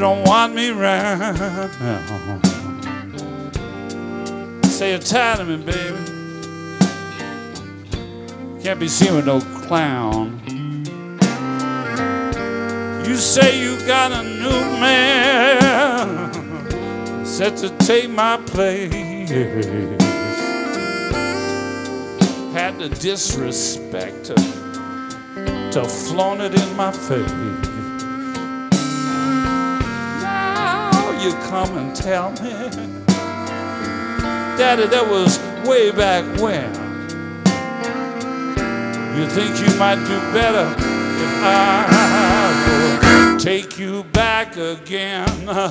don't want me round now. Say it tight to me, baby. Can't be seen with no clown. You say you got a new man set to take my place. Had the disrespect to flaunt it in my face. Now you come and tell me, Daddy, that was way back when. You think you might do better if I would take you back again.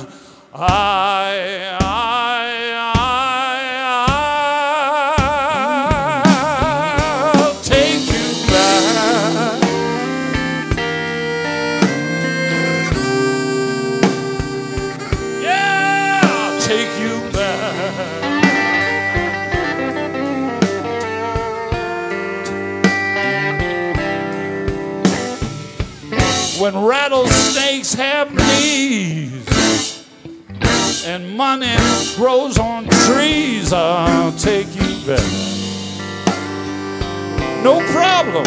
I'll take you back. Yeah, I'll take you back. When rattlesnakes have knees and money grows on trees, I'll take you back. No problem.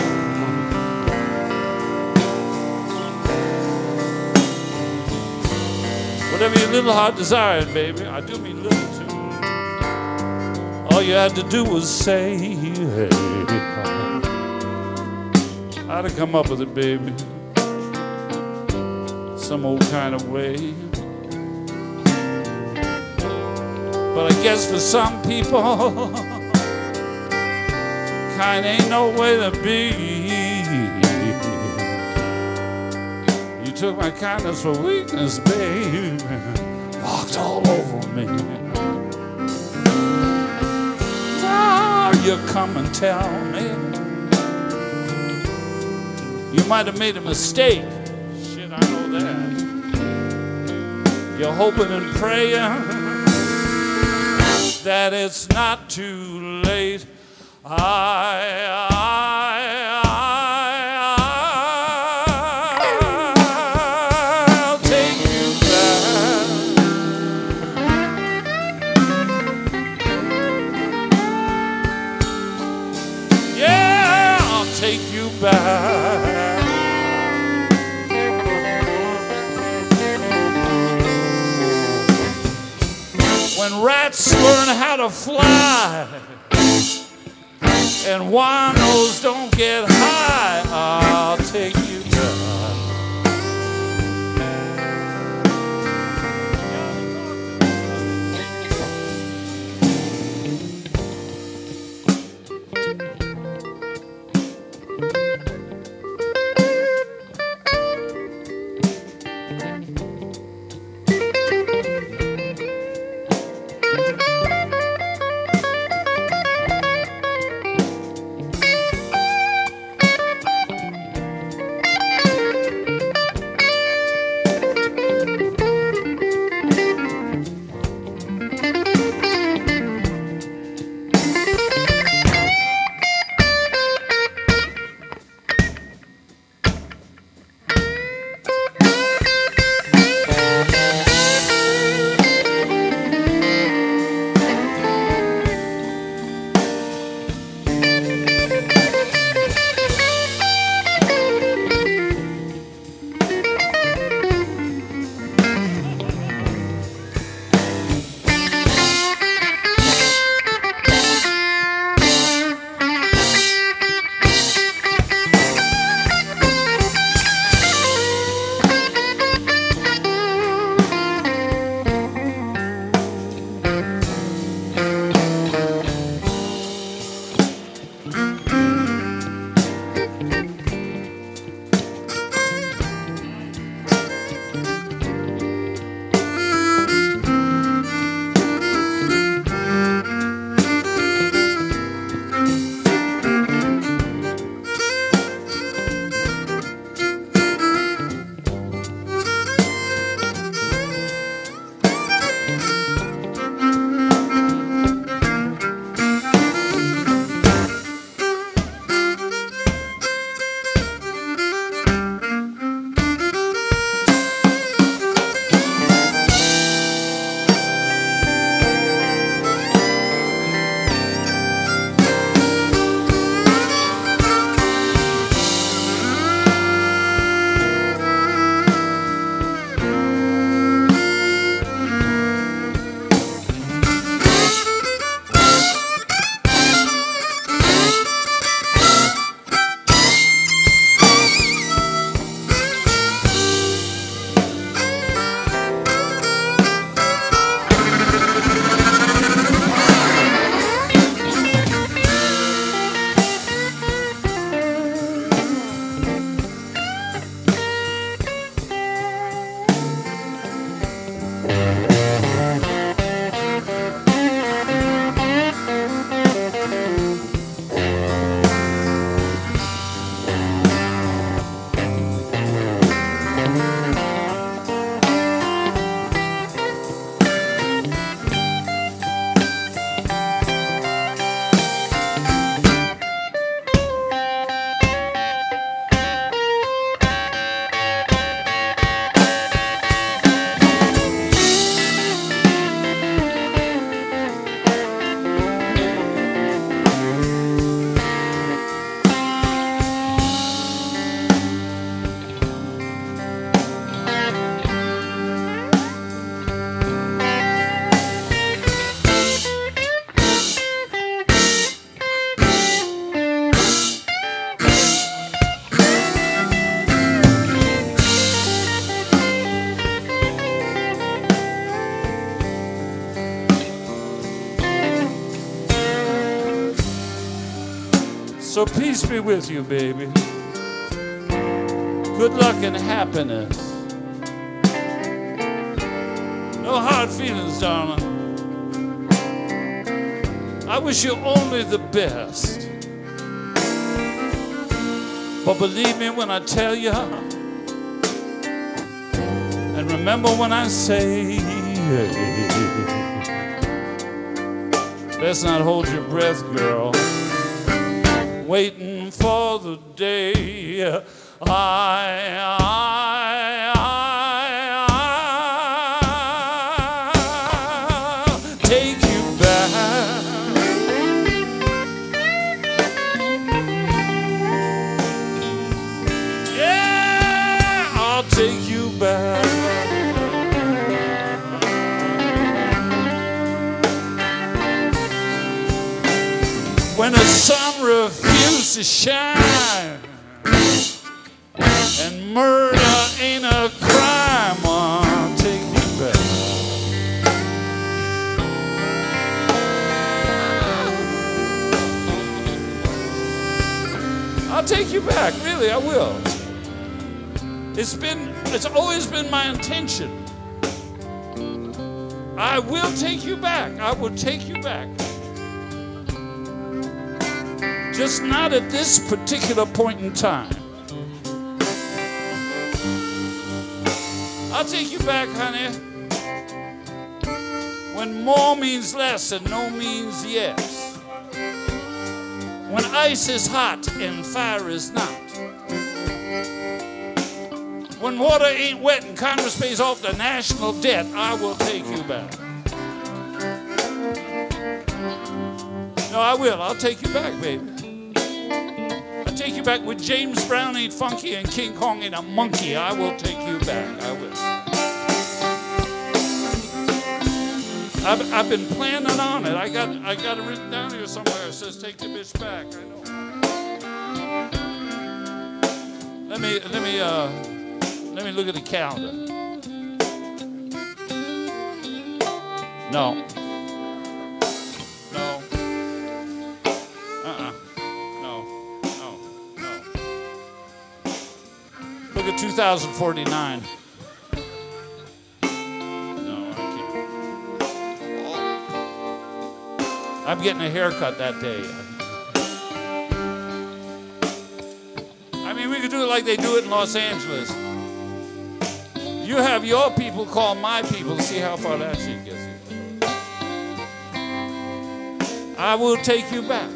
Whatever your little heart desired, baby, I do mean little too. All you had to do was say, hey. I'd have come up with it, baby, some old kind of way. But I guess for some people, kind ain't no way to be. You took my kindness for weakness, babe, walked all over me. Now you come and tell me you might have made a mistake. Shit, I know that. You're hoping and praying that it's not too late. I'll take you back. Yeah, I'll take you back. When rats learn how to fly and winos don't get high, I'll take you back. Peace be with you, baby. Good luck and happiness. No hard feelings, darling. I wish you only the best. But believe me when I tell you, and remember when I say, let's not hold your breath, girl. Waiting for the day I'll take you back. Yeah, I'll take you back. When the sun refuses to shine and murder ain't a crime, I'll take you back. I'll take you back, really, I will. It's always been my intention. I will take you back. I will take you back. Just not at this particular point in time. I'll take you back, honey, when more means less and no means yes. When ice is hot and fire is not. When water ain't wet and Congress pays off the national debt, I will take you back. No, I will. I'll take you back, baby. Take you back with James Brown ain't funky and King Kong ain't a monkey. I will take you back. I will. I've been planning on it. I got it written down here somewhere. It says take the bitch back. I know. Let me look at the calendar. No. Look at 2049. No, I can't. I'm getting a haircut that day. I mean, we could do it like they do it in Los Angeles. You have your people call my people, see how far that shit gets you. I will take you back.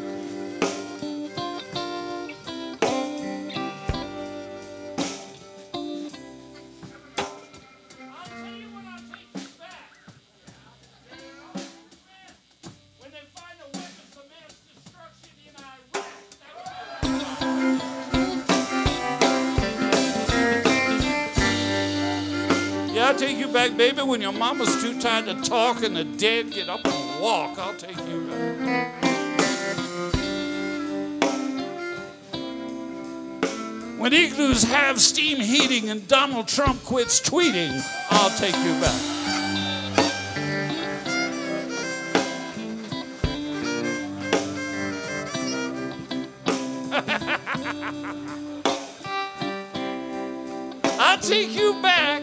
I'll take you back, baby, when your mama's too tired to talk and the dead get up and walk. I'll take you back. When igloos have steam heating and Donald Trump quits tweeting, I'll take you back. I'll take you back.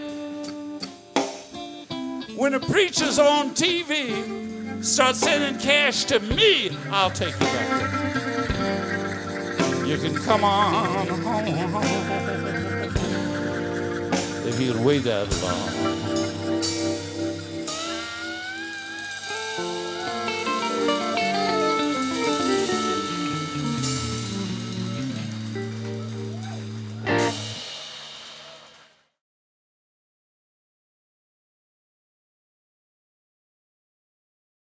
When the preachers on TV start sending cash to me, I'll take you back. You can come on home if you'll wait that long.